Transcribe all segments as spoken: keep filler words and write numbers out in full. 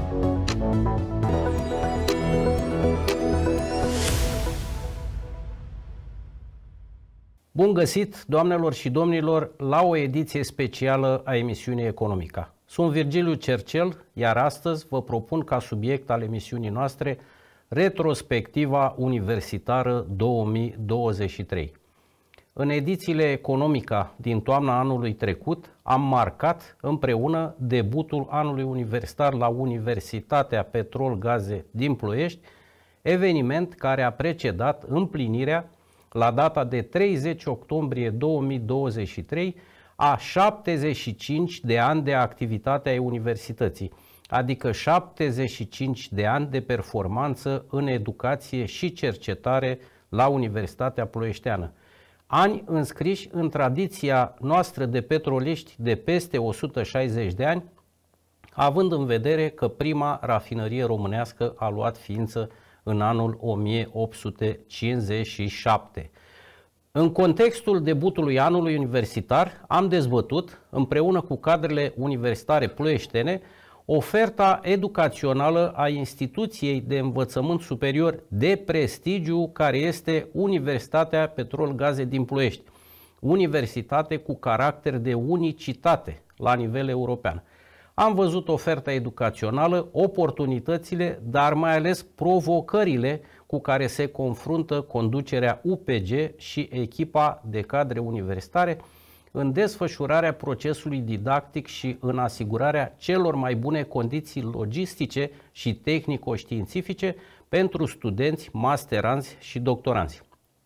Bun găsit, doamnelor și domnilor, la o ediție specială a emisiunii Economica. Sunt Virgiliu Cercel, iar astăzi vă propun ca subiect al emisiunii noastre retrospectiva universitară două mii douăzeci și trei. În edițiile Economica din toamna anului trecut am marcat împreună debutul anului universitar la Universitatea Petrol Gaze din Ploiești, eveniment care a precedat împlinirea la data de treizeci octombrie două mii douăzeci și trei a șaptezeci și cinci de ani de activitate a universității, adică șaptezeci și cinci de ani de performanță în educație și cercetare la Universitatea Ploieșteană. Ani înscriși în tradiția noastră de petroliști de peste o sută șaizeci de ani, având în vedere că prima rafinărie românească a luat ființă în anul o mie opt sute cincizeci și șapte. În contextul debutului anului universitar am dezbătut, împreună cu cadrele universitare ploieștene, oferta educațională a instituției de învățământ superior de prestigiu care este Universitatea Petrol Gaze din Ploiești, universitate cu caracter de unicitate la nivel european. Am văzut oferta educațională, oportunitățile, dar mai ales provocările cu care se confruntă conducerea U P G și echipa de cadre universitare în desfășurarea procesului didactic și în asigurarea celor mai bune condiții logistice și tehnico-științifice pentru studenți, masteranți și doctoranți.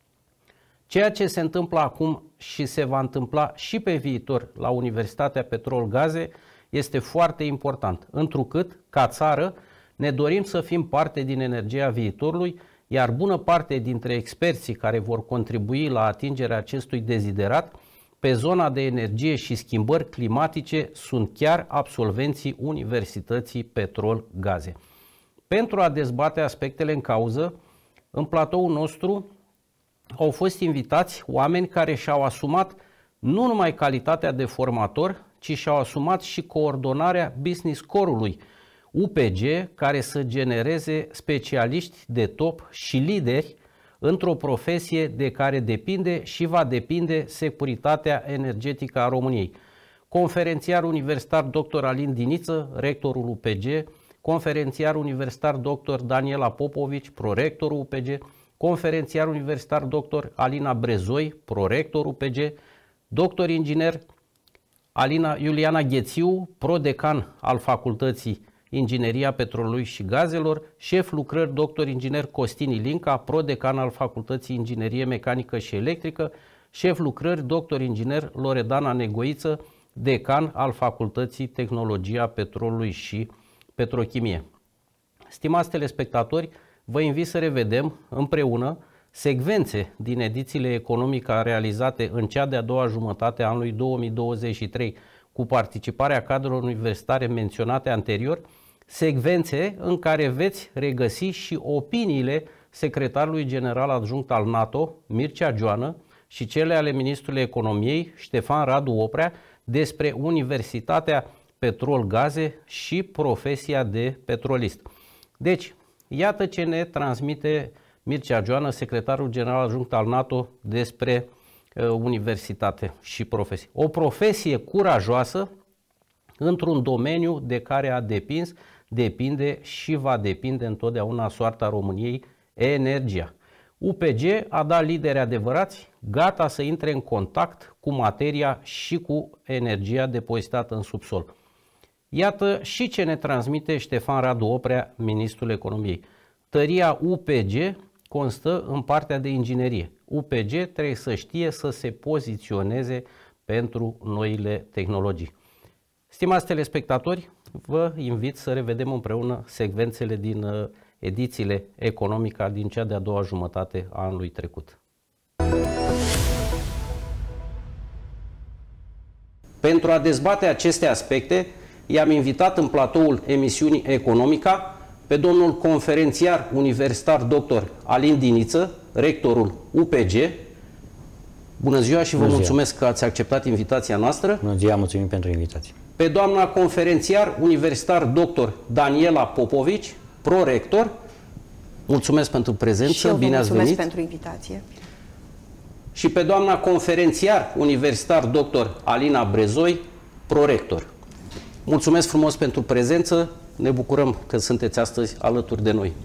Ceea ce se întâmplă acum și se va întâmpla și pe viitor la Universitatea Petrol Gaze este foarte important, întrucât, ca țară, ne dorim să fim parte din energia viitorului, iar bună parte dintre experții care vor contribui la atingerea acestui deziderat pe zona de energie și schimbări climatice sunt chiar absolvenții Universității Petrol Gaze. Pentru a dezbate aspectele în cauză, în platoul nostru au fost invitați oameni care și-au asumat nu numai calitatea de formator, ci și-au asumat și coordonarea business core-ului U P G, care să genereze specialiști de top și lideri într-o profesie de care depinde și va depinde securitatea energetică a României. Conferențiar universitar doctor Alin Diniță, rectorul U P G, conferențiar universitar doctor Daniela Popovici, prorectorul U P G, conferențiar universitar doctor Alina Brezoi, prorectorul U P G, doctor inginer Alina Iuliana Ghețiu, prodecan al Facultății Ingineria Petrolului și Gazelor, șef lucrări doctor inginer Costin Ilinca, prodecan al Facultății Inginerie Mecanică și Electrică, șef lucrări doctor inginer Loredana Negoiță, decan al Facultății Tehnologia Petrolului și Petrochimie. Stimați telespectatori, vă invit să revedem împreună secvențe din edițiile Economica realizate în cea de-a doua jumătate a anului două mii douăzeci și trei cu participarea cadrelor universitare menționate anterior, secvențe în care veți regăsi și opiniile secretarului general adjunct al NATO, Mircea Joană, și cele ale ministrului economiei, Ștefan Radu Oprea, despre Universitatea Petrol Gaze și profesia de petrolist. Deci, iată ce ne transmite Mircea Joană, secretarul general adjunct al NATO, despre uh, universitate și profesie. O profesie curajoasă într-un domeniu de care a depins, depinde și va depinde întotdeauna soarta României, energia. U P G a dat lideri adevărați, gata să intre în contact cu materia și cu energia depozitată în subsol. Iată și ce ne transmite Ștefan Radu Oprea, ministrul economiei. Tăria U P G constă în partea de inginerie. U P G trebuie să știe să se poziționeze pentru noile tehnologii. Stimați telespectatori, vă invit să revedem împreună secvențele din edițiile Economica din cea de-a doua jumătate a anului trecut. Pentru a dezbate aceste aspecte, i-am invitat în platoul emisiunii Economica pe domnul conferențiar universitar doctor Alin Diniță, rectorul U P G. Bună ziua și vă mulțumesc că ați acceptat invitația noastră. Bună ziua, mulțumim pentru invitație. pe doamna conferențiar universitar doctor Daniela Popovici, prorector. Mulțumesc pentru prezență, și eu bine ați venit. pentru invitație. Și pe doamna conferențiar universitar doctor Alina Brezoi, prorector. Mulțumesc frumos pentru prezență, ne bucurăm că sunteți astăzi alături de noi.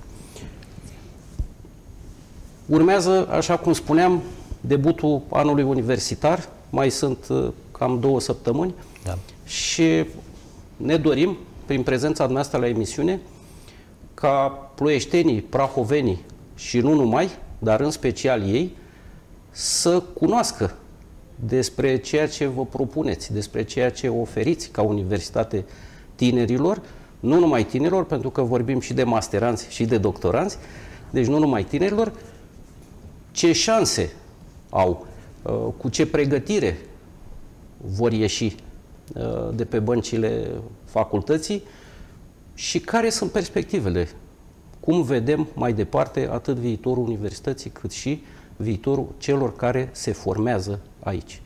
Urmează, așa cum spuneam, debutul anului universitar, mai sunt uh, cam două săptămâni, da. Și ne dorim, prin prezența dumneavoastră la emisiune, ca ploieștenii, prahovenii și nu numai, dar în special ei, să cunoască despre ceea ce vă propuneți, despre ceea ce oferiți ca universitate tinerilor, nu numai tinerilor, pentru că vorbim și de masteranți și de doctoranți, deci nu numai tinerilor, ce șanse au, cu ce pregătire vor ieși de pe băncile facultății și care sunt perspectivele. Cum vedem mai departe atât viitorul universității cât și viitorul celor care se formează aici.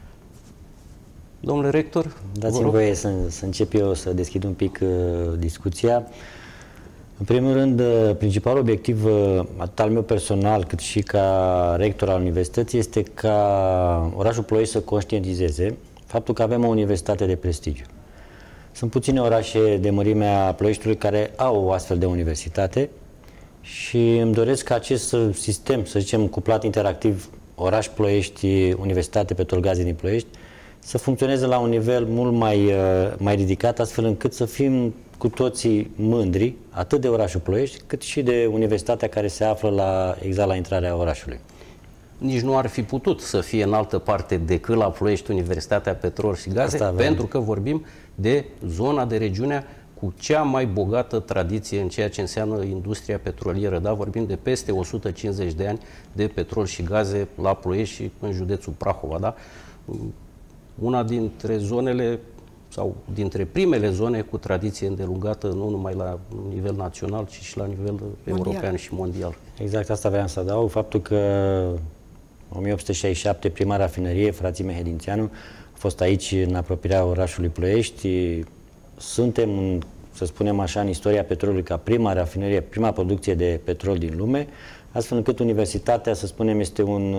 Domnule rector, dați-mi voie să, să încep eu să deschid un pic uh, discuția. În primul rând, uh, principalul obiectiv, uh, atât al meu personal, cât și ca rector al universității, este ca orașul Ploiești să conștientizeze faptul că avem o universitate de prestigiu. Sunt puține orașe de mărimea Ploieștiului care au o astfel de universitate și îmi doresc ca acest sistem, să zicem, cuplat interactiv oraș Ploiești, Universitate Petrolgaze din Ploiești, să funcționeze la un nivel mult mai, mai ridicat, astfel încât să fim cu toții mândri, atât de orașul Ploiești, cât și de universitatea care se află la, exact la intrarea orașului. Nici nu ar fi putut să fie în altă parte decât la Ploiești Universitatea Petrol și Gaze, pentru că vorbim de zona, de regiunea cu cea mai bogată tradiție în ceea ce înseamnă industria petrolieră. Da? Vorbim de peste o sută cincizeci de ani de petrol și gaze la Ploiești și în județul Prahova. Da? Una dintre zonele sau dintre primele zone cu tradiție îndelungată, nu numai la nivel național, ci și la nivel mondial. European și mondial. Exact asta vreau să adaug, faptul că o mie opt sute șaizeci și șapte prima rafinărie, frații Mehedințeanu, a fost aici în apropierea orașului Ploiești. Suntem, să spunem așa, în istoria petrolului ca prima rafinărie, prima producție de petrol din lume, astfel încât universitatea, să spunem, este un,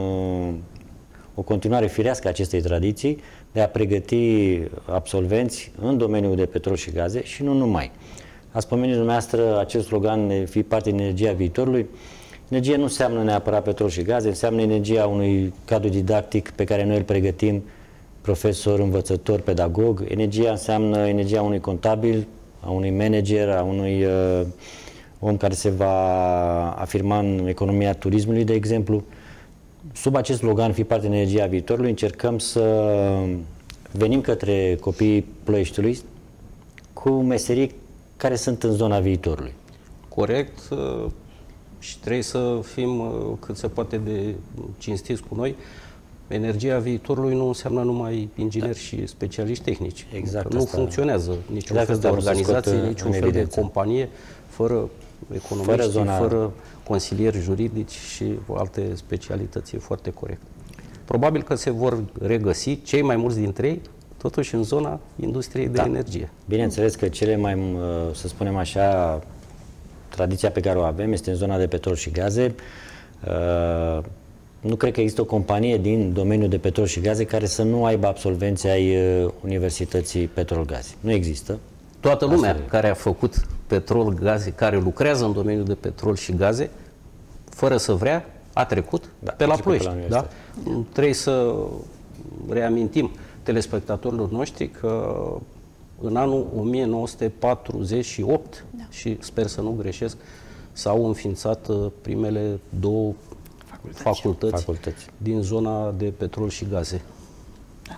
o continuare firească a acestei tradiții de a pregăti absolvenți în domeniul de petrol și gaze și nu numai. Ați pomenit dumneavoastră acest slogan de fi parte din energia viitorului. Energia nu înseamnă neapărat petrol și gaze, înseamnă energia unui cadru didactic pe care noi îl pregătim, profesor, învățător, pedagog. Energia înseamnă energia unui contabil, a unui manager, a unui uh, om care se va afirma în economia turismului, de exemplu. Sub acest slogan, fi parte din energia viitorului, încercăm să venim către copiii Ploieștiului cu meserii care sunt în zona viitorului. Corect. Și trebuie să fim cât se poate de cinstiți cu noi. Energia viitorului nu înseamnă numai ingineri da. și specialiști tehnici. Exact. Nu asta. funcționează niciun exact fel de organizație, niciun fel de companie fără economiști, fără, zona... fără consilieri juridici și alte specialități. E foarte corect. Probabil că se vor regăsi cei mai mulți dintre ei totuși în zona industriei de da. energie. Bineînțeles că cele mai, să spunem așa, tradiția pe care o avem este în zona de petrol și gaze. Uh, nu cred că există o companie din domeniul de petrol și gaze care să nu aibă absolvenți ai uh, Universității Petrol-Gaze. Nu există. Toată lumea care a făcut petrol, gaze, care lucrează în domeniul de petrol și gaze, fără să vrea, a trecut da, pe la Ploiești. Pe la da? Trebuie să reamintim telespectatorilor noștri că în anul o mie nouă sute patruzeci și opt, da. și sper să nu greșesc, s-au înființat primele două facultăți, facultăți, facultăți din zona de petrol și gaze. Da.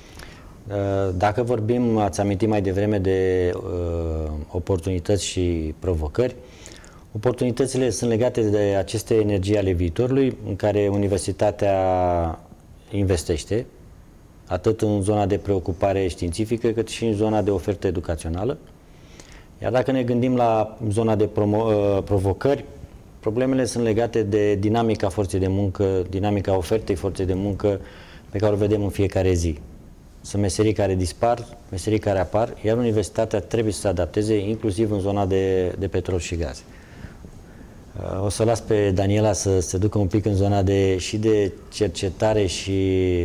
Dacă vorbim, ați amintit mai devreme de uh, oportunități și provocări. Oportunitățile sunt legate de aceste energii ale viitorului, în care universitatea investește, atât în zona de preocupare științifică, cât și în zona de ofertă educațională. Iar dacă ne gândim la zona de provocări, problemele sunt legate de dinamica forței de muncă, dinamica ofertei forței de muncă pe care o vedem în fiecare zi. sunt meserii care dispar, meserii care apar, iar universitatea trebuie să se adapteze, inclusiv în zona de, de petrol și gaze. O să las pe Daniela să se ducă un pic în zona de, și de cercetare și,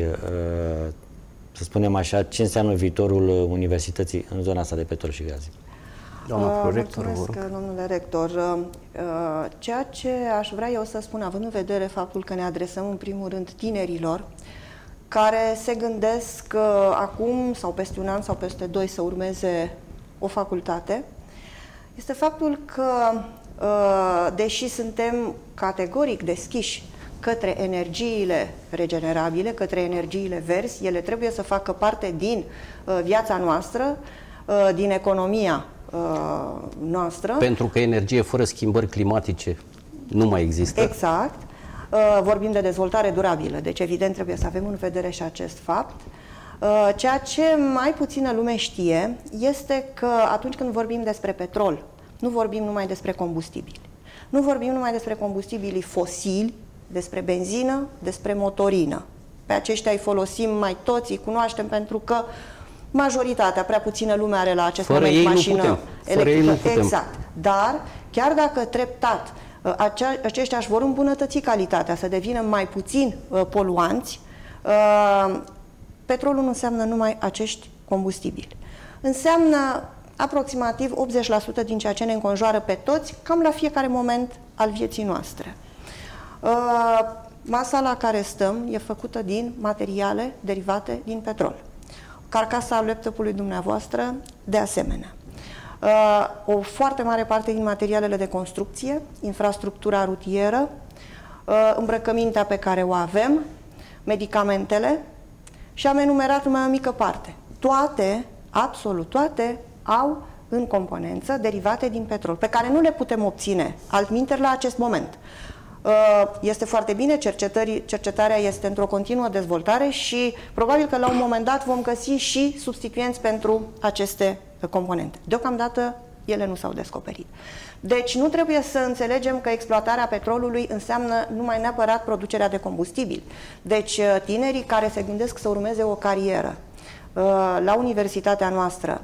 să spunem așa, ce înseamnă viitorul universității în zona asta de petrol și gaze. Doamna prorector, mulțumesc, domnule rector. Ceea ce aș vrea eu să spun, având în vedere faptul că ne adresăm în primul rând tinerilor, care se gândesc acum sau peste un an sau peste doi să urmeze o facultate, este faptul că, deși suntem categoric deschiși către energiile regenerabile, către energiile verzi, ele trebuie să facă parte din viața noastră, din economia noastră. Pentru că energie fără schimbări climatice nu mai există. Exact. Vorbim de dezvoltare durabilă, deci evident trebuie să avem în vedere și acest fapt. Ceea ce mai puțină lume știe este că atunci când vorbim despre petrol, nu vorbim numai despre combustibili. Nu vorbim numai despre combustibilii fosili, despre benzină, despre motorină. Pe aceștia îi folosim mai toți, îi cunoaștem pentru că majoritatea, prea puțină lume are la acest Fără moment ei mașină nu putem. Fără electrică. ei nu putem. Exact. Dar, chiar dacă treptat acea, aceștia își vor îmbunătăți calitatea, să devină mai puțin uh, poluanți, uh, petrolul nu înseamnă numai acești combustibili. Înseamnă aproximativ optzeci la sută din ceea ce ne înconjoară pe toți, cam la fiecare moment al vieții noastre. Uh, masa la care stăm e făcută din materiale derivate din petrol. Carcasa laptopului dumneavoastră, de asemenea. Uh, o foarte mare parte din materialele de construcție, infrastructura rutieră, uh, îmbrăcămintea pe care o avem, medicamentele și am enumerat numai o mică parte. Toate, absolut toate, au în componență derivate din petrol, pe care nu le putem obține altminteri la acest moment. Este foarte bine, cercetarea este într-o continuă dezvoltare și probabil că la un moment dat vom găsi și substituenți pentru aceste componente. Deocamdată ele nu s-au descoperit. Deci nu trebuie să înțelegem că exploatarea petrolului înseamnă numai neapărat producerea de combustibil. Deci tinerii care se gândesc să urmeze o carieră la universitatea noastră,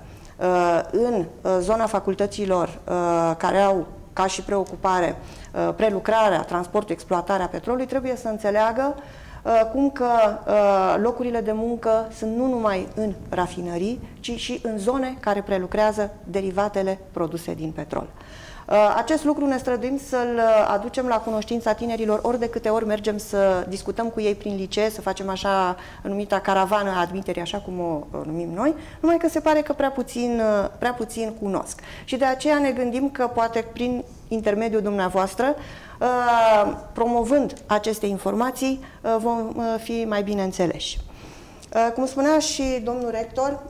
în zona facultăților care au ca și preocupare prelucrarea, transportul, exploatarea petrolului, trebuie să înțeleagă cum că locurile de muncă sunt nu numai în rafinării, ci și în zone care prelucrează derivatele produse din petrol. Acest lucru ne străduim să-l aducem la cunoștința tinerilor ori de câte ori mergem să discutăm cu ei prin licee, să facem așa numita caravană a admiterii, așa cum o numim noi, numai că se pare că prea puțin, prea puțin cunosc. Și de aceea ne gândim că poate prin intermediul dumneavoastră, promovând aceste informații, vom fi mai bine înțeleși. Cum spunea și domnul rector,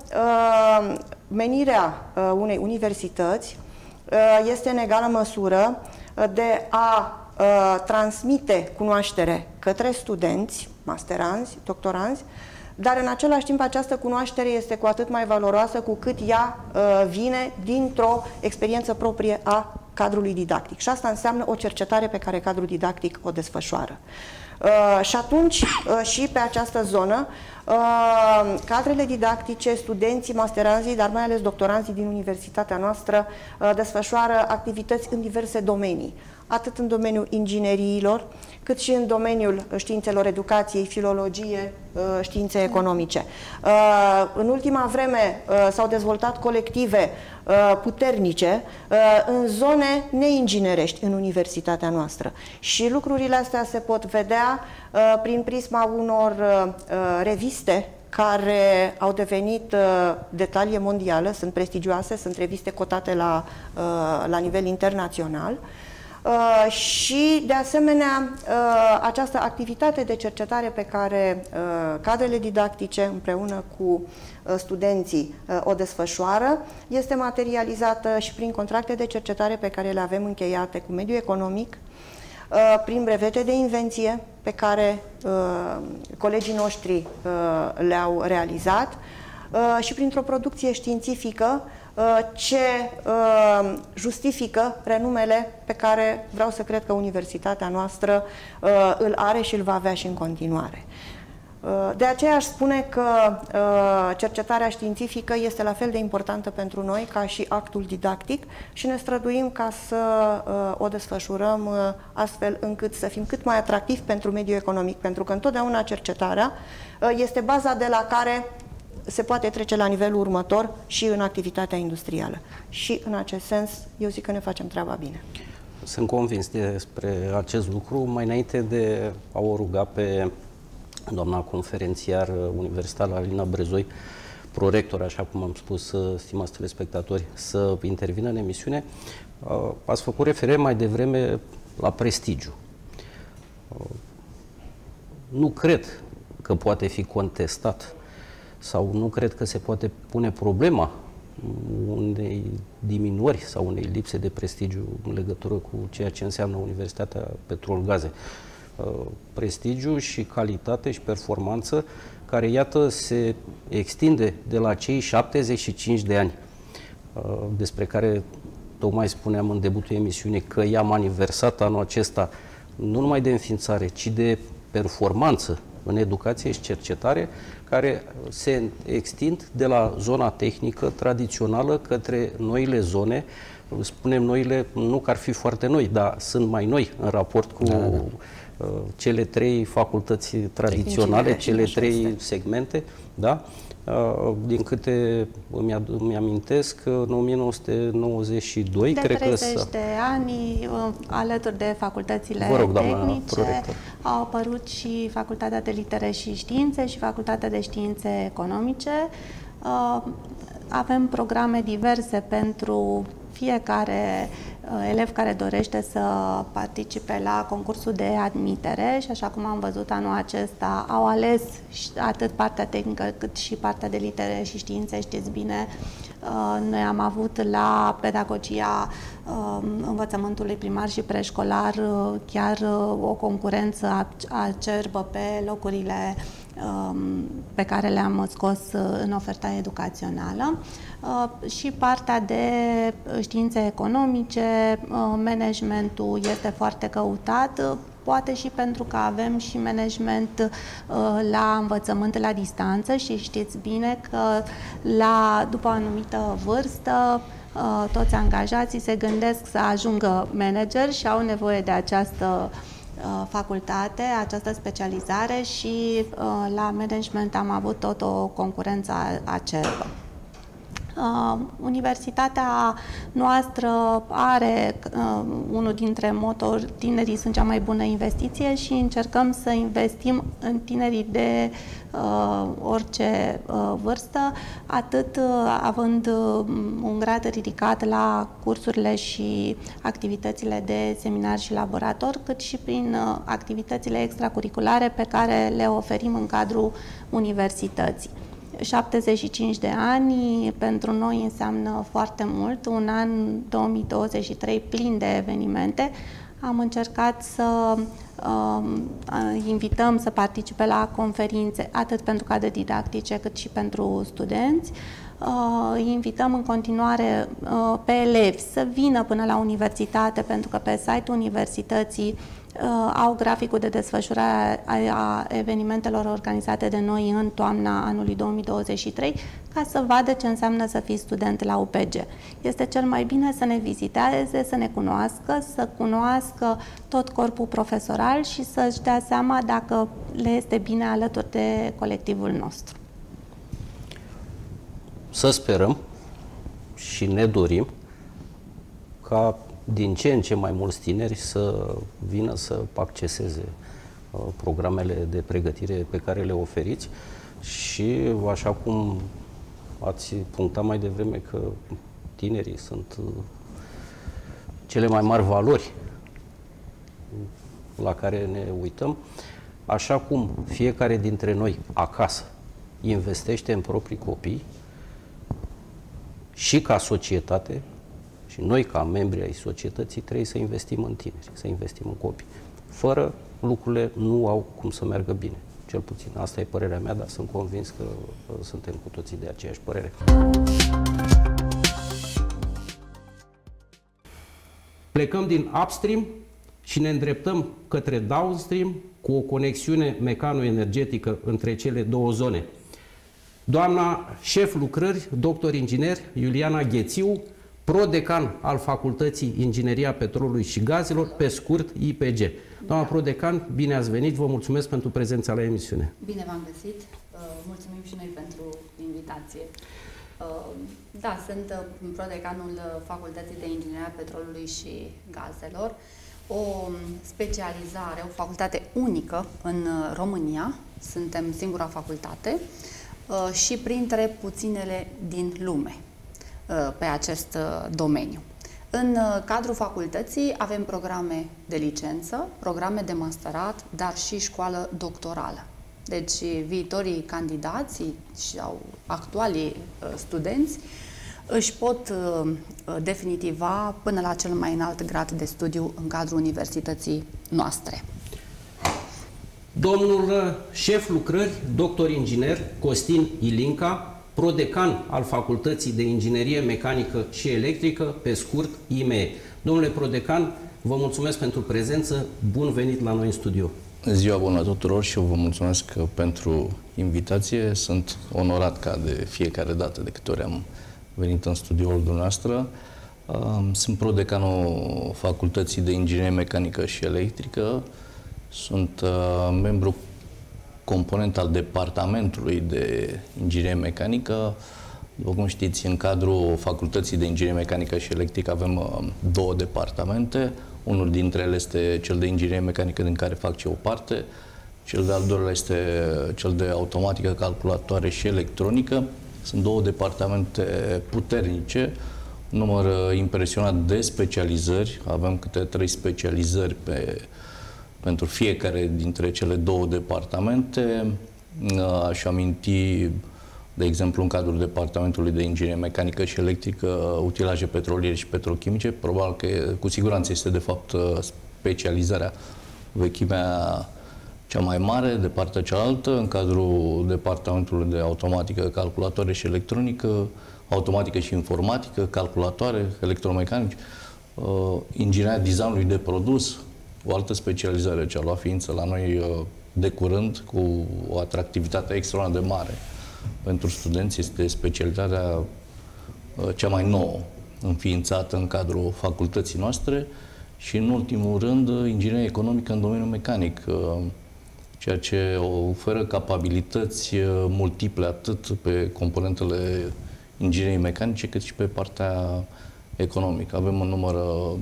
menirea unei universități este în egală măsură de a transmite cunoaștere către studenți, masteranzi, doctoranzi, dar în același timp această cunoaștere este cu atât mai valoroasă cu cât ea vine dintr-o experiență proprie a cadrului didactic. Și asta înseamnă o cercetare pe care cadrul didactic o desfășoară. Uh, și atunci, uh, și pe această zonă, uh, cadrele didactice, studenții, masteranzii, dar mai ales doctoranții din universitatea noastră uh, desfășoară activități în diverse domenii, atât în domeniul ingineriilor, cât și în domeniul științelor educației, filologie, științe economice. În ultima vreme s-au dezvoltat colective puternice în zone neinginerești în universitatea noastră. Și lucrurile astea se pot vedea prin prisma unor reviste care au devenit de talie mondială, sunt prestigioase, sunt reviste cotate la, la nivel internațional. Uh, și, de asemenea, uh, această activitate de cercetare pe care uh, cadrele didactice împreună cu uh, studenții uh, o desfășoară este materializată și prin contracte de cercetare pe care le avem încheiate cu mediul economic, uh, prin brevete de invenție pe care uh, colegii noștri uh, le-au realizat uh, și printr-o producție științifică ce uh, justifică renumele pe care vreau să cred că universitatea noastră uh, îl are și îl va avea și în continuare. Uh, De aceea aș spune că cercetarea științifică este la fel de importantă pentru noi ca și actul didactic și ne străduim ca să o desfășurăm astfel încât să fim cât mai atractivi pentru mediul economic, pentru că întotdeauna cercetarea este baza de la care se poate trece la nivelul următor și în activitatea industrială. Și în acest sens, eu zic că ne facem treaba bine. Sunt convins despre acest lucru. Mai înainte de a o ruga pe doamna conferențiar universitar Alina Brezoi, prorector, așa cum am spus, stimați telespectatori, să intervină în emisiune, ați făcut referire mai devreme la prestigiu. Nu cred că poate fi contestat sau nu cred că se poate pune problema unei diminuări sau unei lipse de prestigiu în legătură cu ceea ce înseamnă Universitatea Petrol-Gaze. Prestigiu și calitate și performanță care, iată, se extinde de la cei șaptezeci și cinci de ani despre care tocmai spuneam în debutul emisiunii că i-am aniversat anul acesta nu numai de înființare, ci de performanță în educație și cercetare, care se extind de la zona tehnică tradițională către noile zone. Spunem noile, nu că ar fi foarte noi, dar sunt mai noi în raport cu da, da. cele trei facultăți tradiționale, cele trei segmente, da? Din câte îmi amintesc, în o mie nouă sute nouăzeci și doi, de cred că... De treizeci de ani, alături de facultățile Vă rog, tehnice, prorector. Au apărut și Facultatea de Litere și Științe și Facultatea de Științe Economice. Avem programe diverse pentru fiecare elev care dorește să participe la concursul de admitere și, așa cum am văzut anul acesta, au ales atât partea tehnică cât și partea de litere și științe. Știți bine, noi am avut la pedagogia învățământului primar și preșcolar chiar o concurență acerbă pe locurile pe care le-am scos în oferta educațională. Și partea de științe economice, managementul este foarte căutat, poate și pentru că avem și management la învățământ la distanță și știți bine că la, după o anumită vârstă toți angajații se gândesc să ajungă manager și au nevoie de această facultate, această specializare și la management am avut tot o concurență acerbă. Uh, Universitatea noastră are uh, unul dintre motori, tinerii sunt cea mai bună investiție și încercăm să investim în tinerii de uh, orice uh, vârstă, atât uh, având uh, un grad ridicat la cursurile și activitățile de seminar și laborator, cât și prin uh, activitățile extracurriculare pe care le oferim în cadrul universității. șaptezeci și cinci de ani pentru noi înseamnă foarte mult, un an două mii douăzeci și trei plin de evenimente. Am încercat să uh, invităm să participe la conferințe, atât pentru cadre didactice cât și pentru studenți. Uh, invităm în continuare uh, pe elevi să vină până la universitate, pentru că pe site-ul universității Uh, au graficul de desfășurare a evenimentelor organizate de noi în toamna anului două mii douăzeci și trei, ca să vadă ce înseamnă să fii student la U P G. Este cel mai bine să ne viziteze, să ne cunoască, să cunoască tot corpul profesoral și să-și dea seama dacă le este bine alături de colectivul nostru. Să sperăm și ne dorim ca din ce în ce mai mulți tineri să vină să acceseze uh, programele de pregătire pe care le oferiți și, așa cum ați punctat mai devreme, că tinerii sunt uh, cele mai mari valori la care ne uităm, așa cum fiecare dintre noi acasă investește în proprii copii și ca societate, și noi, ca membri ai societății, trebuie să investim în tineri, să investim în copii. Fără, lucrurile nu au cum să meargă bine. Cel puțin, asta e părerea mea, dar sunt convins că uh, suntem cu toții de aceeași părere. Plecăm din upstream și ne îndreptăm către downstream cu o conexiune mecano-energetică între cele două zone. Doamna șef lucrări, doctor inginer Iuliana Ghețiu, prodecan al Facultății Ingineria Petrolului și Gazelor, pe scurt I P G. Doamna da. prodecan, bine ați venit, vă mulțumesc pentru prezența la emisiune. Bine v-am găsit, mulțumim și noi pentru invitație. Da, sunt prodecanul Facultății de Ingineria Petrolului și Gazelor, o specializare, o facultate unică în România, suntem singura facultate și printre puținele din lume pe acest domeniu. În cadrul facultății avem programe de licență, programe de masterat, dar și școală doctorală. Deci viitorii candidați sau actualii studenți își pot definitiva până la cel mai înalt grad de studiu în cadrul universității noastre. Domnul șef lucrări, doctor inginer Costin Ilinca, prodecan al Facultății de Inginerie Mecanică și Electrică, pe scurt I M E. Domnule prodecan, vă mulțumesc pentru prezență, bun venit la noi în studio. Ziua bună tuturor și eu vă mulțumesc pentru invitație. Sunt onorat ca de fiecare dată de câte ori am venit în studioul dumneavoastră. Sunt prodecanul Facultății de Inginerie Mecanică și Electrică. Sunt membru component al Departamentului de Inginerie Mecanică. După cum știți, în cadrul Facultății de Inginerie Mecanică și Electrică avem două departamente. Unul dintre ele este cel de inginerie mecanică, din care fac și o parte. Cel de-al doilea este cel de automatică, calculatoare și electronică. Sunt două departamente puternice, un număr impresionant de specializări. Avem câte trei specializări pe, pentru fiecare dintre cele două departamente. Aș aminti, de exemplu, în cadrul Departamentului de Inginerie Mecanică și Electrică, utilaje petroliere și petrochimice. Probabil că, cu siguranță, este, de fapt, specializarea, vechimea cea mai mare de partea cealaltă. În cadrul Departamentului de Automatică, Calculatoare și Electronică, Automatică și Informatică, Calculatoare, Electromecanici, Ingineria Designului de Produs, o altă specializare ce a luat ființă la noi de curând, cu o atractivitate extraordinar de mare pentru studenți. Este specialitatea cea mai nouă înființată în cadrul facultății noastre și, în ultimul rând, ingineria economică în domeniul mecanic, ceea ce oferă capabilități multiple atât pe componentele ingineriei mecanice cât și pe partea economică. Avem un număr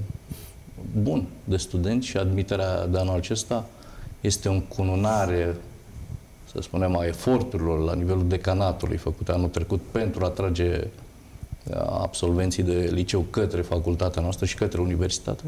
bun de studenți și admiterea de anul acesta este o încununare, să spunem, a eforturilor la nivelul decanatului făcute anul trecut pentru a atrage absolvenții de liceu către facultatea noastră și către universitate.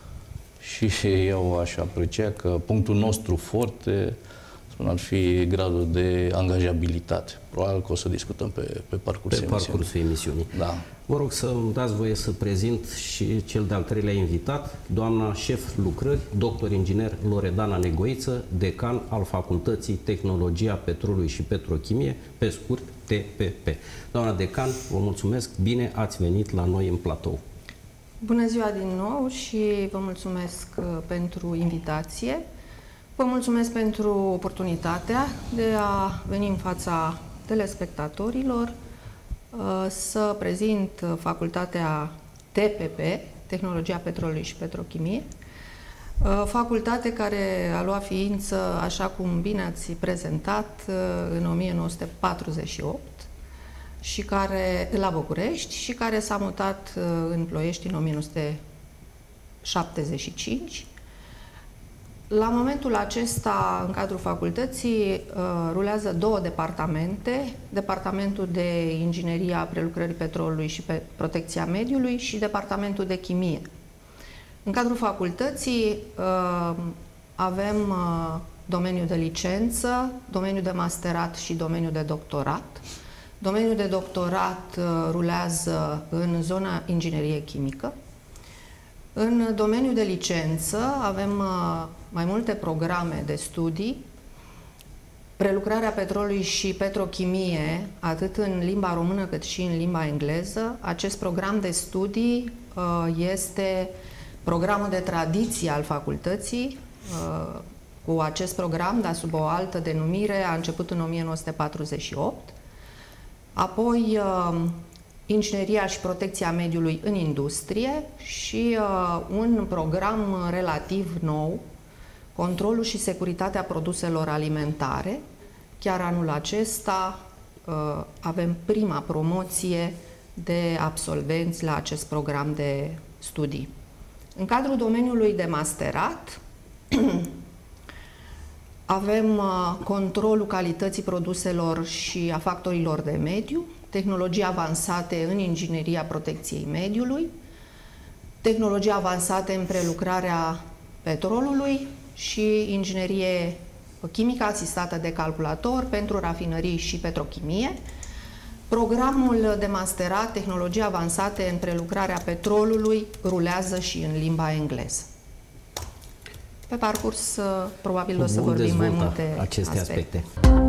Și eu aș aprecia că punctul nostru forte, spun, ar fi gradul de angajabilitate. Probabil că o să discutăm pe, pe parcursul pe parcursul emisiunii. Da. Vă rog să îmi dați voie să prezint și cel de-al treilea invitat, doamna șef lucrări, doctor inginer Loredana Negoiță, decan al Facultății Tehnologia Petrolului și Petrochimie, pe scurt T P P. Doamna decan, vă mulțumesc, bine ați venit la noi în platou. Bună ziua din nou și vă mulțumesc pentru invitație. Vă mulțumesc pentru oportunitatea de a veni în fața telespectatorilor să prezint facultatea T P P, Tehnologia Petrolului și Petrochimie, facultate care a luat ființă, așa cum bine ați prezentat, în o mie nouă sute patruzeci și opt și care, la București, și care s-a mutat în Ploiești în o mie nouă sute șaptezeci și cinci. La momentul acesta, în cadrul facultății, rulează două departamente, Departamentul de Ingineria Prelucrării Petrolului și Protecția Mediului și Departamentul de Chimie. În cadrul facultății avem domeniul de licență, domeniul de masterat și domeniul de doctorat. Domeniul de doctorat rulează în zona ingineriei chimică. În domeniul de licență avem mai multe programe de studii, prelucrarea petrolului și petrochimie, atât în limba română cât și în limba engleză. Acest program de studii este programul de tradiție al facultății, cu cu acest program, dar sub o altă denumire, a început în o mie nouă sute patruzeci și opt. Apoi, ingineria și protecția mediului în industrie și un program relativ nou, controlul și securitatea produselor alimentare. Chiar anul acesta avem prima promoție de absolvenți la acest program de studii. În cadrul domeniului de masterat avem controlul calității produselor și a factorilor de mediu, tehnologii avansate în ingineria protecției mediului, tehnologii avansate în prelucrarea petrolului și inginerie chimică asistată de calculator pentru rafinării și petrochimie. Programul de masterat, tehnologii avansate în prelucrarea petrolului, rulează și în limba engleză. Pe parcurs, probabil o să vorbim mai multe aceste aspecte. aspecte.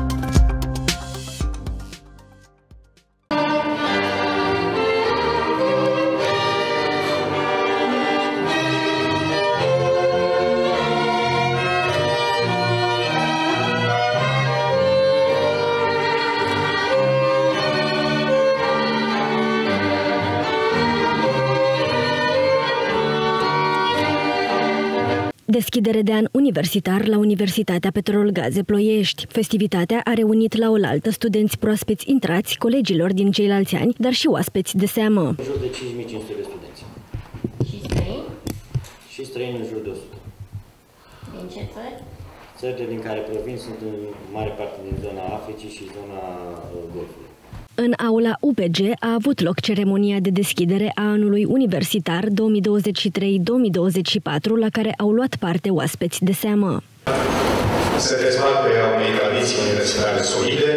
Deschidere de an universitar la Universitatea Petrol-Gaze Ploiești. Festivitatea a reunit la oaltă studenți proaspeți intrați, colegilor din ceilalți ani, dar și oaspeți de seamă. În jur de cinci mii cinci sute de studenți. Și străini? Și străini în jur de o sută. Din ce țări? Țările din care provin sunt în mare parte din zona Africii și zona Golfului. În aula U P G a avut loc ceremonia de deschidere a anului universitar două mii douăzeci și trei două mii douăzeci și patru, la care au luat parte oaspeți de seamă. Sunteți parte a unei tradiții universitare solide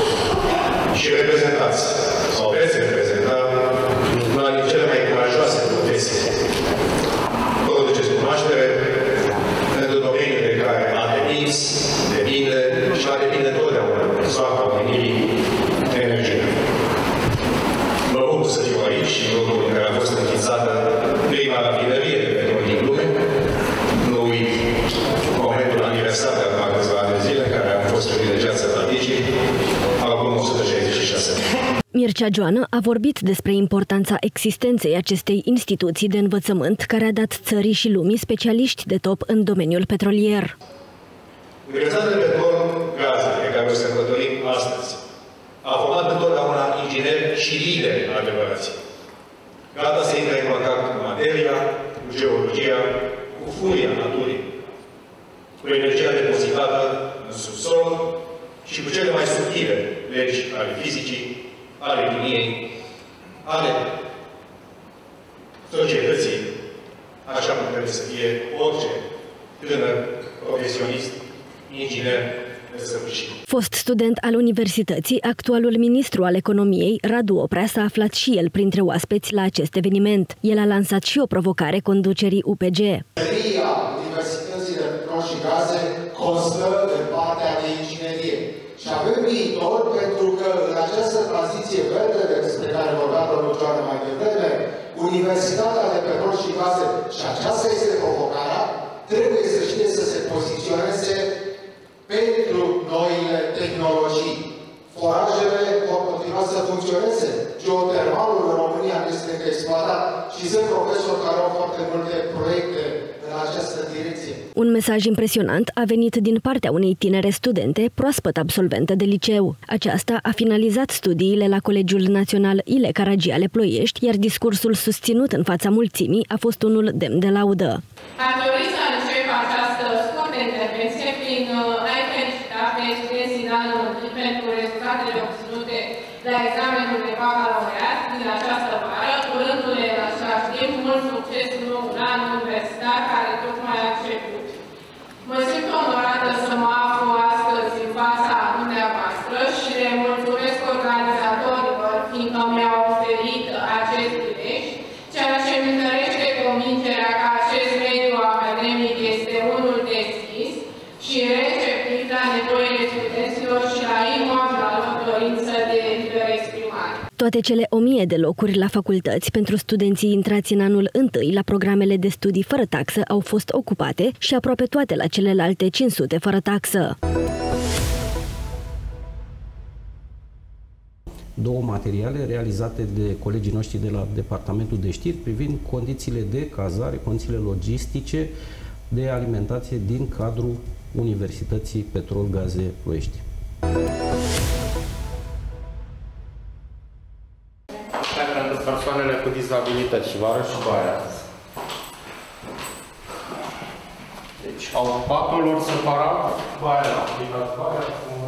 și reprezentați, sau veți reprezenta, una din cele mai curajoase profesii. Vă duceți cunoaștere pentru domeniul de care a depins, depinde și a depinde totdeauna soarta omenirii, energie. Mă bucur să fiu aici, în locul în care a fost înființată prima rafinărie de petrol din lume. Nu uit momentul aniversar de acum câțiva ani de zile, în care am fost privilegiat să particip, acum o sută șaizeci și șase. Mircea Joană a vorbit despre importanța existenței acestei instituții de învățământ, care a dat țării și lumii specialiști de top în domeniul petrolier. Universitatea de Petrol-Gaze, pe care o sărbătorim astăzi, a format întotdeauna ingineri și lideri adevărați. Gata să intre în contact cu materia, cu geologia, cu furia naturii, cu energia depozitată în subsol și cu cele mai subtile legi ale fizicii, ale chimiei, ale societății, așa cum trebuie să fie orice tânăr, profesionist, inginer, Fost student al universității, actualul ministru al economiei, Radu Oprea, s-a aflat și el printre oaspeți la acest eveniment. El a lansat și o provocare conducerii U P G. Ingineria Universității de Petrol și Gaze constă în partea de inginerie. Și avem viitor pentru că în această tranziție verde despre care vorbea domnul Joană mai devreme, Universitatea de Petrol și Gaze, și aceasta este provocarea, trebuie să știe să se poziționeze pentru noile tehnologii. Forajele vor continua să funcționeze. Geotermalul în România este încă exploatat și sunt profesori care au foarte multe proiecte în această direcție. Un mesaj impresionant a venit din partea unei tinere studente proaspăt absolventă de liceu. Aceasta a finalizat studiile la Colegiul Național Ile Caragiale Ploiești, iar discursul susținut în fața mulțimii a fost unul demn de laudă. Aș dori să încep această scurtă intervenție prin a-i felicita pe studenții din anul întâi pentru rezultatele obținute la examenul de bacalaureat din această vară, urându-le în același timp mult succes în noul an universitar care tocmai a început. Mă simt onorată să mă aflu astăzi în fața dumneavoastră și le mulțumesc organizatorilor, fiindcă mi-au oferit acest prilej, ceea ce îmi întărește convingerea că acest mediu academic Toate cele o mie de locuri la facultăți pentru studenții intrați în anul întâi la programele de studii fără taxă au fost ocupate și aproape toate la celelalte cinci sute fără taxă. Două materiale realizate de colegii noștri de la Departamentul de Știri privind condițiile de cazare, condițiile logistice de alimentație din cadrul Universității Petrol Gaze Ploiești. Pentru persoanele cu dizabilități și vă arăt și baia. Deci au patul lor separat, baia la aplicat baia.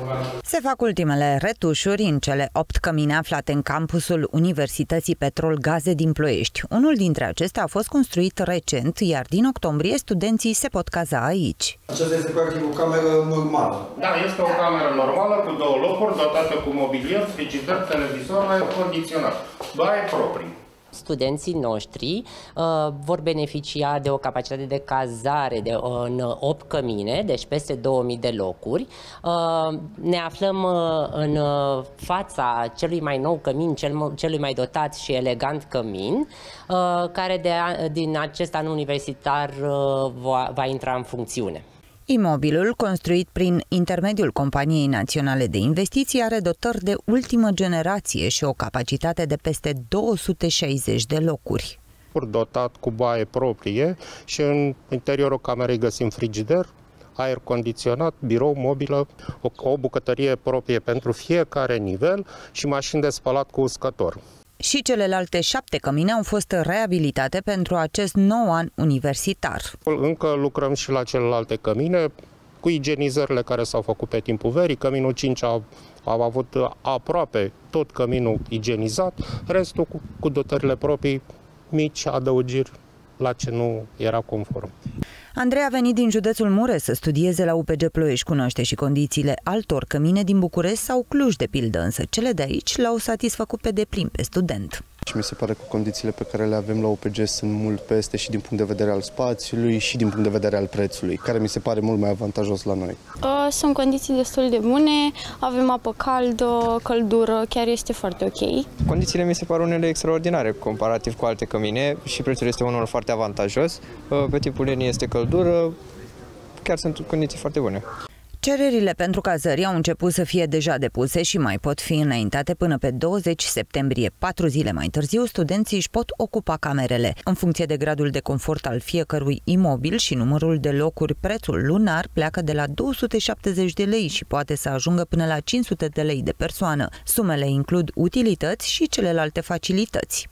Se fac ultimele retușuri în cele opt cămine aflate în campusul Universității Petrol Gaze din Ploiești. Unul dintre acestea a fost construit recent, iar din octombrie studenții se pot caza aici. Aceasta este practic o cameră normală. Da, este o cameră normală cu două locuri, dotată cu mobilier, frigider, televizor, aer condiționat. Baie proprii. Studenții noștri uh, vor beneficia de o capacitate de cazare de, uh, în opt cămine, deci peste două mii de locuri. Uh, ne aflăm uh, în uh, fața celui mai nou cămin, cel, celui mai dotat și elegant cămin, uh, care de, din acest an universitar uh, va, va intra în funcțiune. Imobilul, construit prin intermediul Companiei Naționale de Investiții, are dotări de ultimă generație și o capacitate de peste două sute șaizeci de locuri. Dotat cu baie proprie și în interiorul camerei găsim frigider, aer condiționat, birou, mobilă, o, o bucătărie proprie pentru fiecare nivel și mașini de spălat cu uscător. Și celelalte șapte cămine au fost reabilitate pentru acest nou an universitar. Încă lucrăm și la celelalte cămine, cu igienizările care s-au făcut pe timpul verii. Căminul cinci a, a avut aproape tot căminul igienizat, restul cu, cu dotările proprii, mici adăugiri la ce nu era conform. Andrei a venit din județul Mureș să studieze la U P G Ploiești, cunoaște și condițiile altor cămine din București sau Cluj, de pildă, însă cele de aici l-au satisfăcut pe deplin pe student. Și mi se pare că condițiile pe care le avem la U P G sunt mult peste și din punct de vedere al spațiului și din punct de vedere al prețului, care mi se pare mult mai avantajos la noi. Sunt condiții destul de bune, avem apă caldă, căldură, chiar este foarte ok. Condițiile mi se par unele extraordinare comparativ cu alte cămine și prețul este unul foarte avantajos. Pe timpul iernii este căldură, chiar sunt condiții foarte bune. Cererile pentru cazări au început să fie deja depuse și mai pot fi înaintate până pe douăzeci septembrie. Patru zile mai târziu, studenții își pot ocupa camerele. În funcție de gradul de confort al fiecărui imobil și numărul de locuri, prețul lunar pleacă de la două sute șaptezeci de lei și poate să ajungă până la cinci sute de lei de persoană. Sumele includ utilități și celelalte facilități.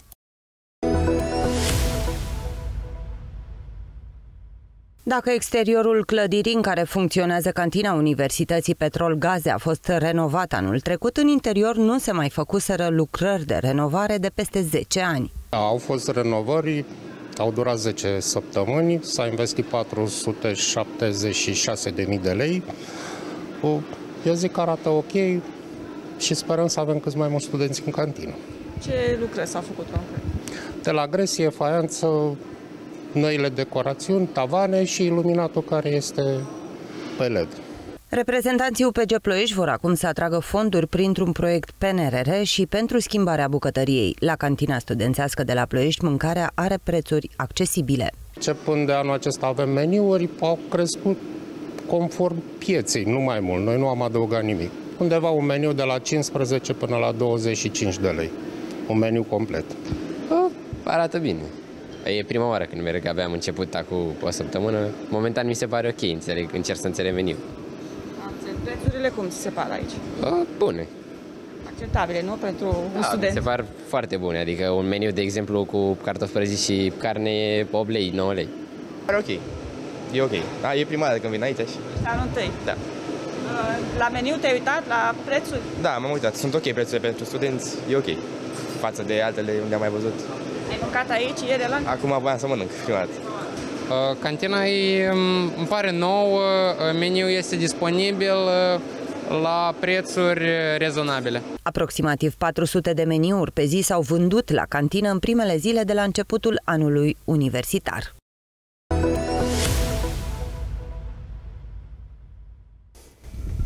Dacă exteriorul clădirii în care funcționează cantina Universității Petrol Gaze a fost renovat anul trecut, în interior nu se mai făcuseră lucrări de renovare de peste zece ani. Au fost renovări, au durat zece săptămâni, s-a investit patru sute șaptezeci și șase de mii de lei. Eu zic că arată ok și sperăm să avem câți mai mulți studenți în cantină. Ce lucrări s-au făcut? De la gresie, faianță, noile decorațiuni, tavane și iluminatul care este pe L E D. Reprezentanții U P G Ploiești vor acum să atragă fonduri printr-un proiect P N R R și pentru schimbarea bucătăriei. La cantina studențească de la Ploiești, mâncarea are prețuri accesibile. Începând de anul acesta avem meniuri, au crescut conform pieței, nu mai mult. Noi nu am adăugat nimic. Undeva un meniu de la cincisprezece până la douăzeci și cinci de lei. Un meniu complet. Arată bine. E prima oară când merg, abia am început acum o săptămână. Momentan mi se pare ok, înțeleg, încerc să înțeleg meniu. Prețurile cum ți se par aici? A, bune. Acceptabile, nu? Pentru un da, student? Mi se par foarte bune, adică un meniu, de exemplu, cu cartofi prăjiți și carne e opt lei, nouă lei. Pare ok. E ok. Da, e prima dată când vin aici și... Anul întâi? Da. La meniu te-ai uitat, la prețuri? Da, m-am uitat. Sunt ok prețurile pentru studenți, e ok. Față de altele unde am mai văzut. Ai mâncat aici ieri la? Acum voiam să mănânc prima dată. Uh, cantina e, îmi pare nouă, meniul este disponibil uh, la prețuri rezonabile. Aproximativ patru sute de meniuri pe zi s-au vândut la cantină în primele zile de la începutul anului universitar.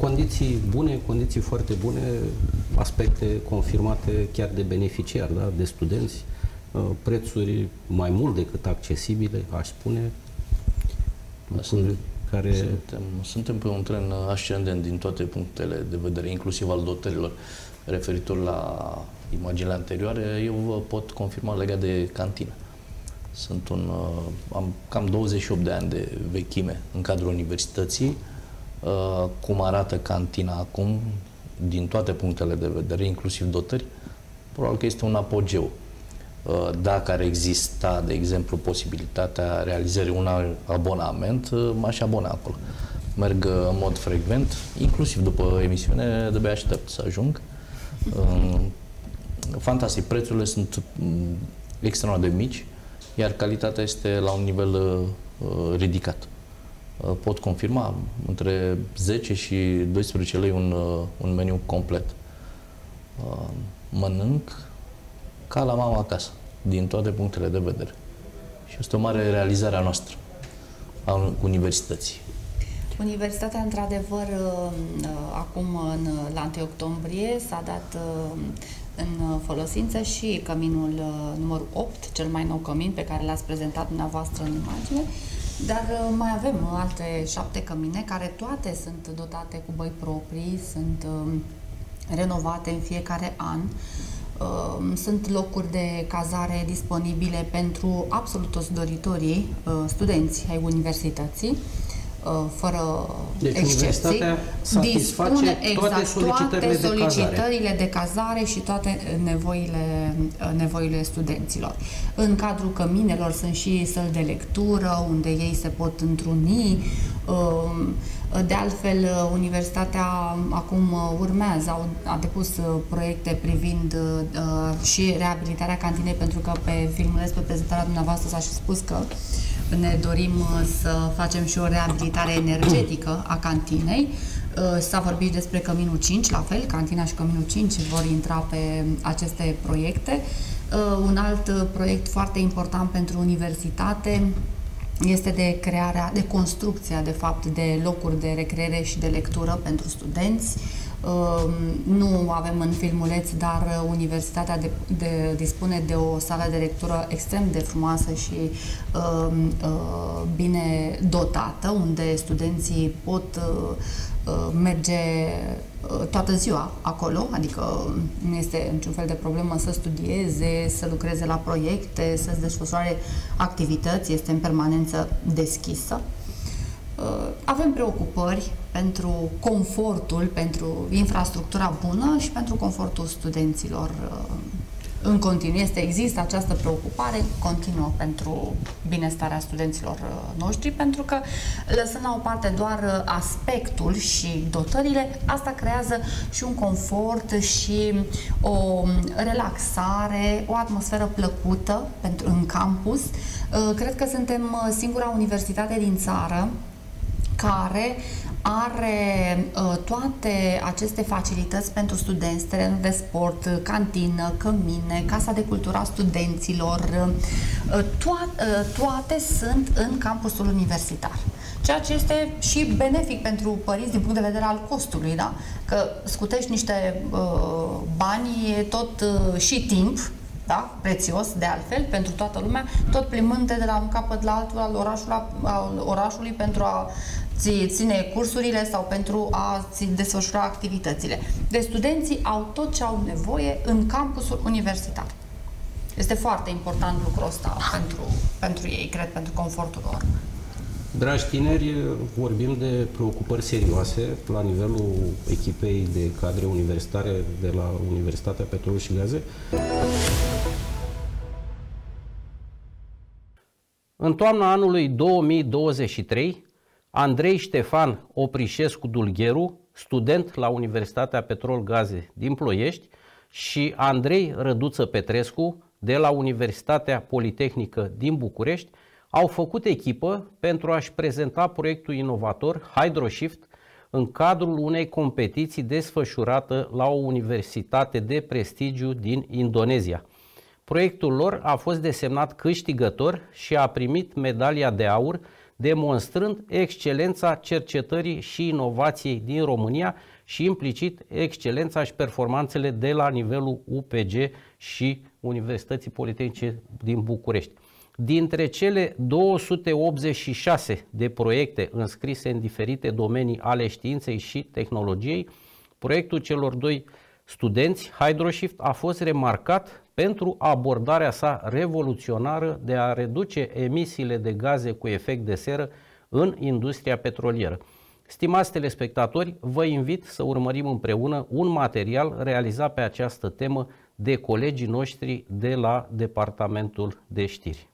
condiții bune, condiții foarte bune, aspecte confirmate chiar de beneficiari, da? De studenți, prețuri mai mult decât accesibile, aș spune. Sunt, care... suntem, suntem pe un tren ascendent din toate punctele de vedere, inclusiv al dotărilor. Referitor la imaginile anterioare, eu vă pot confirma legat de cantină. Sunt un, am cam douăzeci și opt de ani de vechime în cadrul universității. Cum arată cantina acum, din toate punctele de vedere, inclusiv dotări, probabil că este un apogeu. Dacă ar exista, de exemplu, posibilitatea realizării unui abonament, m-aș abona acolo. Merg în mod frecvent, inclusiv după emisiune, de-abia aștept să ajung. Fantastic, prețurile sunt extraordinar de mici, iar calitatea este la un nivel ridicat. Pot confirma, între zece și doisprezece lei un, un meniu complet. Mănânc ca la mama acasă, din toate punctele de vedere. Și este o mare realizare a noastră, a universității. Universitatea, într-adevăr, acum, în, la întâi octombrie, s-a dat în folosință și căminul numărul opt, cel mai nou cămin pe care l-ați prezentat dumneavoastră în imagine, dar mai avem alte șapte cămine care toate sunt dotate cu băi proprii, sunt renovate în fiecare an. Sunt locuri de cazare disponibile pentru absolut toți doritorii, studenți ai universității, fără deci excepții. Dispune exact toate solicitările, toate solicitările de, de cazare și toate nevoile, nevoile studenților. În cadrul căminelor sunt și săli de lectură, unde ei se pot întruni. De altfel, universitatea acum urmează, a depus proiecte privind și reabilitarea cantinei, pentru că pe filmuleț, pe prezentarea dumneavoastră, s-a și spus că ne dorim să facem și o reabilitare energetică a cantinei. S-a vorbit despre Căminul cinci, la fel, cantina și Căminul cinci vor intra pe aceste proiecte. Un alt proiect foarte important pentru universitate este de crearea, de construcția, de fapt, de locuri de recreere și de lectură pentru studenți. Nu avem în filmuleț, dar universitatea de, de, dispune de o sală de lectură extrem de frumoasă și uh, uh, bine dotată, unde studenții pot uh, merge uh, toată ziua acolo, adică nu este niciun fel de problemă să studieze, să lucreze la proiecte, să-ți desfășoare activități, este în permanență deschisă. Avem preocupări pentru confortul, pentru infrastructura bună și pentru confortul studenților. În continuu este, există această preocupare continuă pentru binestarea studenților noștri, pentru că, lăsând la o parte doar aspectul și dotările, asta creează și un confort și o relaxare, o atmosferă plăcută pentru, în campus. Cred că suntem singura universitate din țară care are uh, toate aceste facilități pentru studenți, terenul de sport, cantină, cămine, casa de cultură a studenților, uh, to uh, toate sunt în campusul universitar. Ceea ce este și benefic pentru părinți din punct de vedere al costului, da? Că scutești niște uh, bani, tot uh, și timp, da? Prețios, de altfel, pentru toată lumea, tot plimbându-te de la un capăt la altul al orașului, al orașului pentru a ți ține cursurile sau pentru a ți desfășura activitățile. Deci studenții au tot ce au nevoie în campusul universitar. Este foarte important lucrul ăsta pentru, pentru ei, cred, pentru confortul lor. Dragi tineri, vorbim de preocupări serioase la nivelul echipei de cadre universitare de la Universitatea Petrol și Gaze. În toamna anului două mii douăzeci și trei, Andrei Ștefan Oprișescu Dulgheru, student la Universitatea Petrol Gaze din Ploiești, și Andrei Răduță Petrescu, de la Universitatea Politehnică din București, au făcut echipă pentru a-și prezenta proiectul inovator HydroShift în cadrul unei competiții desfășurată la o universitate de prestigiu din Indonezia. Proiectul lor a fost desemnat câștigător și a primit medalia de aur demonstrând excelența cercetării și inovației din România și implicit excelența și performanțele de la nivelul U P G și Universității Politehnice din București. Dintre cele două sute optzeci și șase de proiecte înscrise în diferite domenii ale științei și tehnologiei, proiectul celor doi studenți, Hydroshift, a fost remarcat pentru abordarea sa revoluționară de a reduce emisiile de gaze cu efect de seră în industria petrolieră. Stimați telespectatori, vă invit să urmărim împreună un material realizat pe această temă de colegii noștri de la Departamentul de Știri.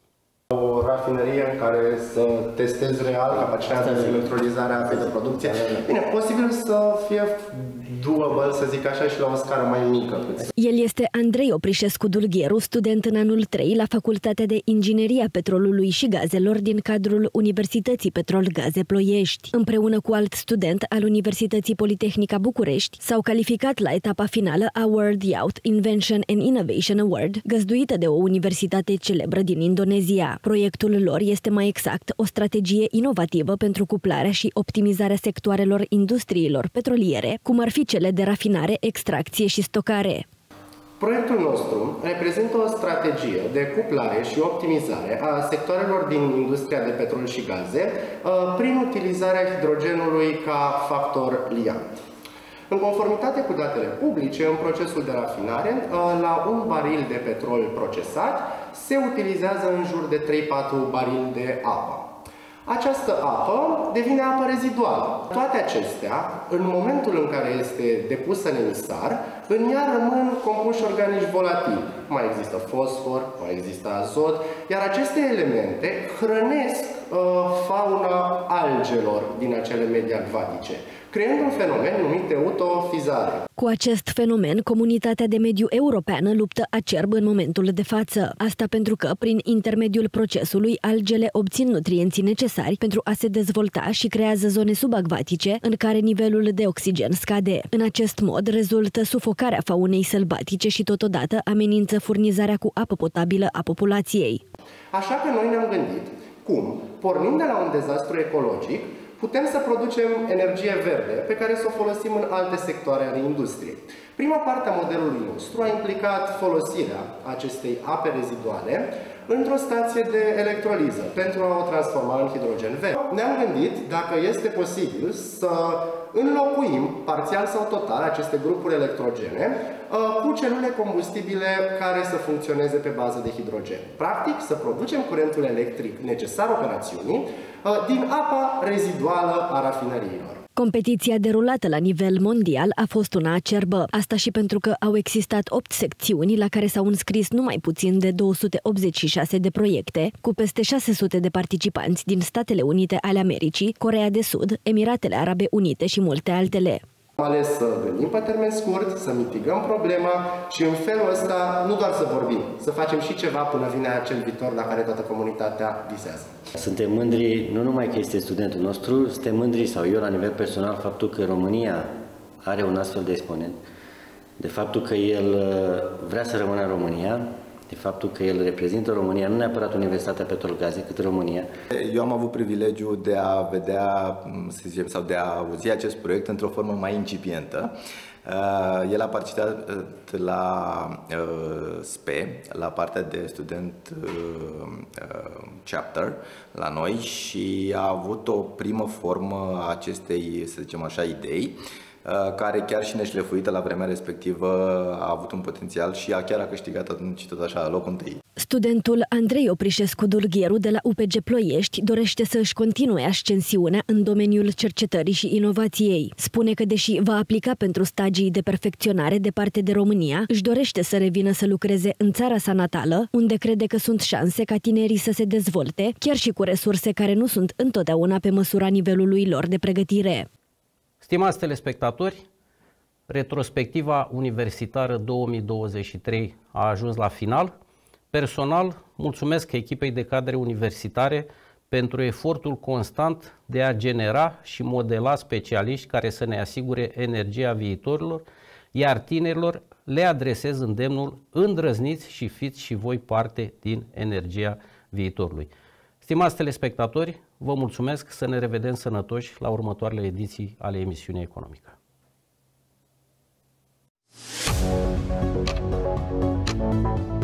O rafinărie în care să testezi real capacitatea de electrolizare a apei de producție. Bine, posibil să fie doable, să zic așa, și la o scară mai mică. El este Andrei Oprișescu Dulgheru, student în anul trei la Facultatea de Inginerie a Petrolului și Gazelor din cadrul Universității Petrol Gaze Ploiești. Împreună cu alt student al Universității Politehnica București, s-au calificat la etapa finală a World Youth Invention and Innovation Award, găzduită de o universitate celebră din Indonezia. Proiectul lor este mai exact o strategie inovativă pentru cuplarea și optimizarea sectoarelor industriilor petroliere, cum ar fi cele de rafinare, extracție și stocare. Proiectul nostru reprezintă o strategie de cuplare și optimizare a sectoarelor din industria de petrol și gaze prin utilizarea hidrogenului ca factor liant. În conformitate cu datele publice, în procesul de rafinare, la un baril de petrol procesat se utilizează în jur de trei patru barili de apă. Această apă devine apă reziduală. Toate acestea, în momentul în care este depusă în emisar, în ea rămân compuși organici volatili. Mai există fosfor, mai există azot, iar aceste elemente hrănesc uh, fauna algelor din acele medii acvatice, creând un fenomen numit eutrofizare. Cu acest fenomen, comunitatea de mediu europeană luptă acerb în momentul de față. Asta pentru că, prin intermediul procesului, algele obțin nutrienții necesari pentru a se dezvolta și creează zone subacvatice în care nivelul de oxigen scade. În acest mod, rezultă sufocarea faunei sălbatice și totodată amenință furnizarea cu apă potabilă a populației. Așa că noi ne-am gândit cum, pornind de la un dezastru ecologic, putem să producem energie verde pe care să o folosim în alte sectoare ale industriei. Prima parte a modelului nostru a implicat folosirea acestei ape reziduale într-o stație de electroliză pentru a o transforma în hidrogen verde. Ne-am gândit dacă este posibil să înlocuim parțial sau total aceste grupuri electrogene cu celule combustibile care să funcționeze pe bază de hidrogen. Practic, să producem curentul electric necesar operațiunii din apa reziduală a rafinăriilor. Competiția derulată la nivel mondial a fost una acerbă. Asta și pentru că au existat opt secțiuni la care s-au înscris numai puțin de două sute optzeci și șase de proiecte, cu peste șase sute de participanți din Statele Unite ale Americii, Coreea de Sud, Emiratele Arabe Unite și multe altele. Am ales să gândim pe termen scurt, să mitigăm problema și în felul ăsta nu doar să vorbim, să facem și ceva până vine acel viitor la care toată comunitatea visează. Suntem mândri, nu numai că este studentul nostru, suntem mândri, sau eu la nivel personal, faptul că România are un astfel de exponent, de faptul că el vrea să rămână în România, de faptul că el reprezintă România, nu neapărat Universitatea Petrol Gaze, cât România. Eu am avut privilegiul de a vedea, să zicem, sau de a auzi acest proiect într-o formă mai incipientă. El a participat la S P E, la partea de student chapter la noi și a avut o primă formă a acestei, să zicem așa, idei, care chiar și neșlefuită la vremea respectivă a avut un potențial și a chiar a câștigat atunci tot așa locul întâi. Studentul Andrei Oprișescu Dulgheru de la U P G Ploiești dorește să își continue ascensiunea în domeniul cercetării și inovației. Spune că deși va aplica pentru stagii de perfecționare departe de România, își dorește să revină să lucreze în țara sa natală, unde crede că sunt șanse ca tinerii să se dezvolte, chiar și cu resurse care nu sunt întotdeauna pe măsura nivelului lor de pregătire. Stimați telespectatori, retrospectiva universitară două mii douăzeci și trei a ajuns la final. Personal, mulțumesc echipei de cadre universitare pentru efortul constant de a genera și modela specialiști care să ne asigure energia viitorilor, iar tinerilor le adresez îndemnul: îndrăzniți și fiți și voi parte din energia viitorului. Stimați telespectatori, vă mulțumesc, să ne revedem sănătoși la următoarele ediții ale emisiunii Economica. Thank you.